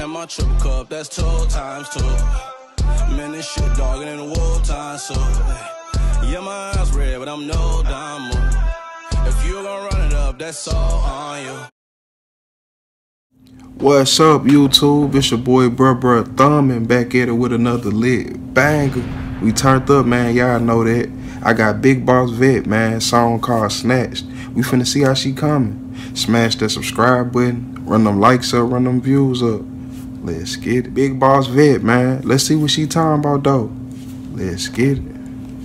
And my triple cup, that's 2 times 2. Man, this shit dogging in the wartime, so yeah, my eyes red, but I'm no diamond. If you gon' run it up, that's all on you. What's up, YouTube? It's your boy Brahbra ThumIn back at it with another lit banger. We turned up, man. Y'all know that. I got Big Boss Vette, man. Song called Snatched. We finna see how she coming. Smash that subscribe button. Run them likes up. Run them views up. Let's get it. Big Boss Vette, man. Let's see what she talking about, though. Let's get it.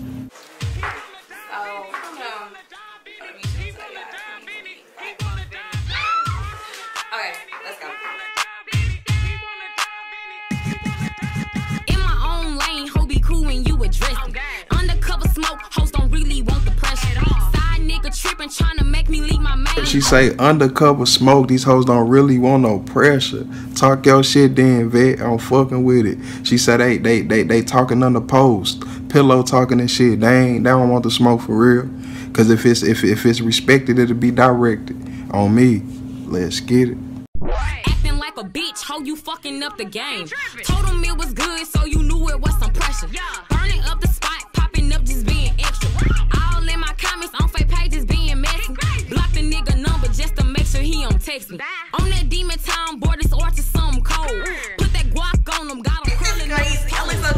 She say undercover smoke, these hoes don't really want no pressure. Talk your shit then, Vette, I'm fucking with it. She said they talking under post, pillow talking and shit. They don't want the smoke for real. Cause if it's respected, it'll be directed on me. Let's get it. Acting like a bitch, ho, you fucking up the game. Told him it was good, so you knew it was some pressure. Burning up the spot, popping up, just being extra. All in my comments on fake pages being messy. Block the nigga number just to make sure he don't text me. On that demon time, board this or to something cold. Put that guac on him, got him curling those toes.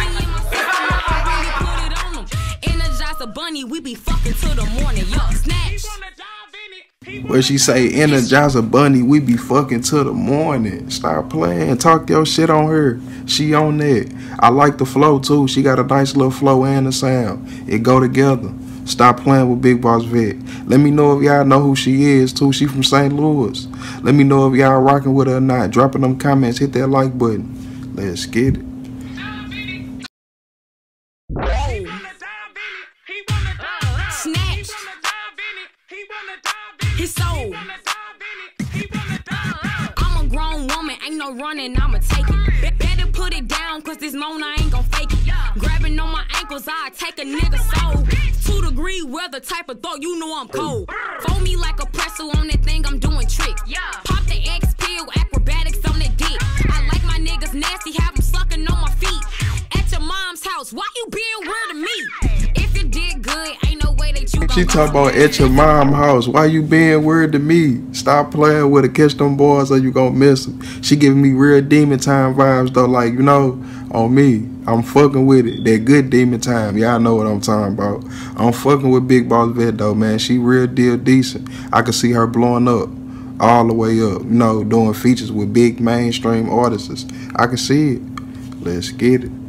Put it on him. Energize a bunny, we be fucking till the morning. Yo, Snatched. Where she say, energize a bunny, we be fucking till the morning. Stop playing, talk your shit on her. She on that. I like the flow too. She got a nice little flow and a sound. It go together. Stop playing with Big Boss Vette. Let me know if y'all know who she is too. She from St. Louis. Let me know if y'all rocking with her or not. Drop in them comments, hit that like button. Let's get it. Snatched. His soul. I'm a grown woman, ain't no running, I'ma take it. Better put it down, cause this moan I ain't gon' fake it. Grabbing on my ankles, I take a nigga soul. 2-degree weather type of thought, you know I'm cold. Fold me like a pretzel on that thing, I'm doing tricks. Pop the X pill, acrobatics on that dick. I like my niggas nasty, have them sucking on my feet. At your mom's house, why you being weird to me? If you did good, ain't no way that you She talk about at your mom's house. Why you being weird to me? Stop playing with her, catch them boys or you gon' miss them. She giving me real demon time vibes though, like, you know, on me. I'm fucking with it. That good demon time. Y'all know what I'm talking about. I'm fucking with Big Boss Vette though, man. She real deal decent. I can see her blowing up all the way up, you know, doing features with big mainstream artists. I can see it. Let's get it.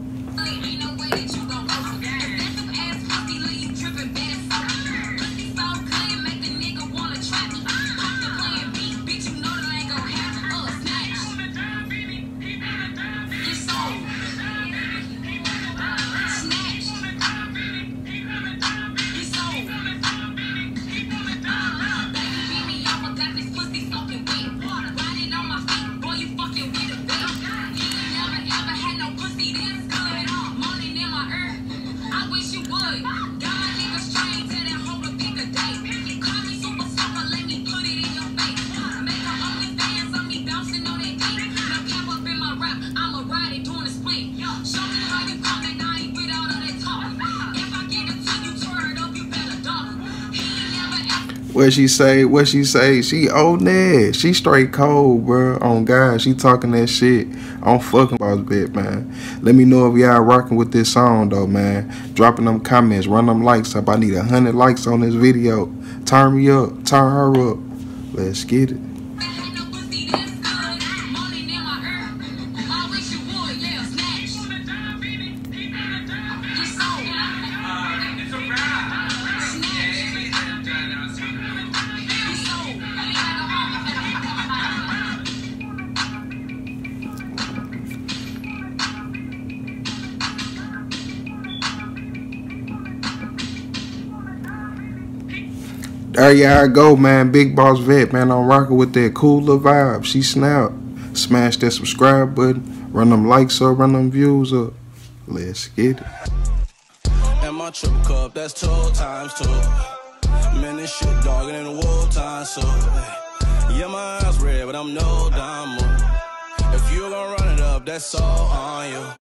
What she say? She old that. She straight cold, bro. On God, she talking that shit. I'm fucking Boss Vette, man. Let me know if y'all rocking with this song, though, man. Dropping them comments, run them likes up. I need 100 likes on this video. Turn me up, turn her up. Let's get it. There y'all go, man. Big Boss Vette, man. I'm rocking with that cooler vibe. She snapped. Smash that subscribe button. Run them likes up. Run them views up. Let's get it. And my triple cup, that's 2 times 2. Man, this shit dogging in the wartime, so yeah, my eyes red, but I'm no diamond. If you that's all on you.